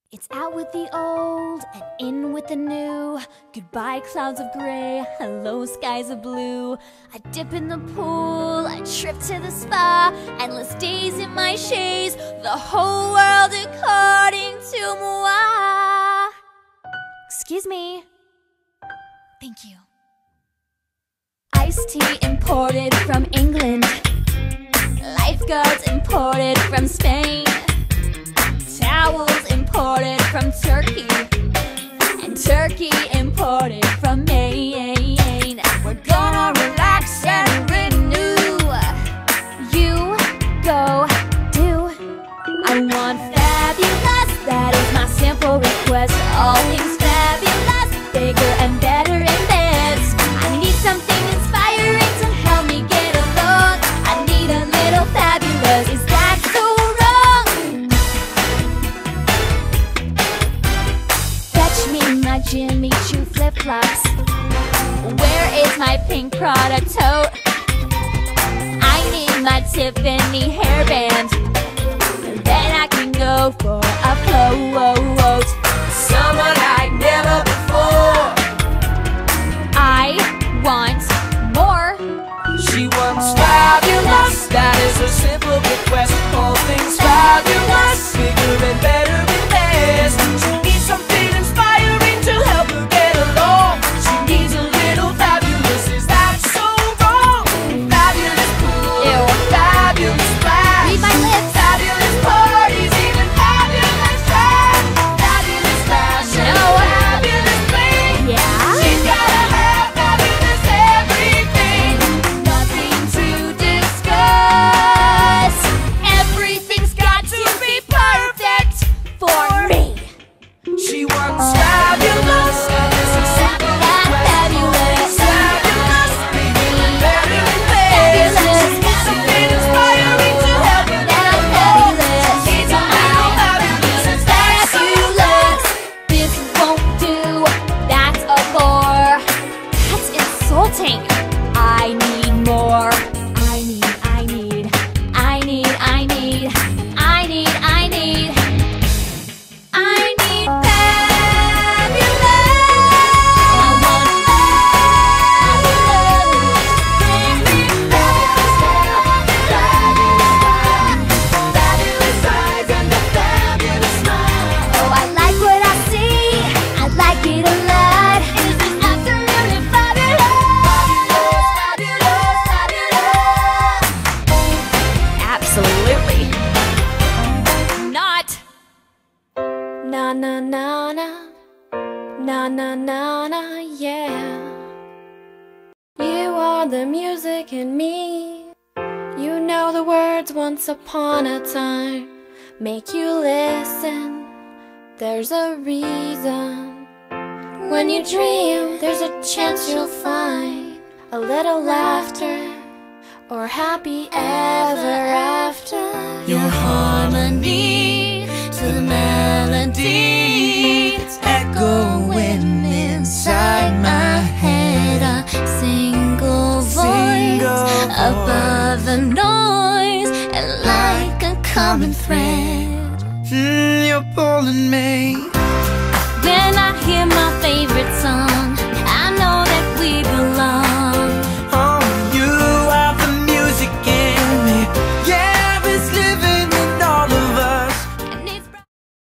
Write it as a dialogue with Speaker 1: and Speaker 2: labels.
Speaker 1: It's out with the old and in with the new. Goodbye clouds of gray, hello skies of blue. I dip in the pool, I trip to the spa. Endless days in my shades, the whole world according to moi. Excuse me. Thank you. Iced tea imported from England. Lifeguards imported from Spain. Towels imported from Turkey, and Turkey imported from Maine. We're gonna relax and renew. You go do. I want fabulous, that is my simple request. All things fabulous, bigger and better and best. I need something inspiring to help me get along. I need a little fabulous. Is that so wrong? Fetch me my Jimmy Choo flip-flops. Where is my pink Prada tote? I need my Tiffany hairband. Then I can go for a float.
Speaker 2: Someone like never before.
Speaker 1: I want more.
Speaker 2: She wants fabulous, that is her simple request. All things fabulous, bigger and better and best. She needs something inspiring to help her get along. She needs a little fabulous, is that so wrong? Fabulous pool,
Speaker 1: Ew.
Speaker 2: fabulous splash.
Speaker 1: Read my lips.
Speaker 2: Fabulous parties, even fabulous trash. Fabulous fashion,
Speaker 1: No.
Speaker 2: fabulous bling.
Speaker 1: Yeah?
Speaker 2: She's gotta have fabulous everything.
Speaker 1: Nothing to discuss. Everything's got to be perfect for me.
Speaker 2: She wants fabulous, that is her simple request.
Speaker 1: Fabulous.
Speaker 2: Fabulous, bigger and better and best.
Speaker 1: Fabulous.
Speaker 2: She needs something inspiring to help her get along.
Speaker 1: Fabulous.
Speaker 2: She needs a little fabulous, is that so
Speaker 1: Fabulous. This won't do. That's a bore. That's insulting. I need more. I need fabulous. I want fabulous.
Speaker 2: Bring me fabulous hair, fabulous eyes and a fabulous smile.
Speaker 1: Oh, I like what I see. I like it a lot. This is absolutely fabulous. Absolutely not. Na na na na. Na na na na, yeah. You are the music in me. You know the words once upon a time. Make you listen. There's a reason. When you dream, there's a chance you'll find a little laughter or happy ever after.
Speaker 3: Your harmony to the melody, it's echoing inside my head. A single voice above the noise, and like a common thread.
Speaker 4: You're pulling me.
Speaker 3: When I hear my favorite song,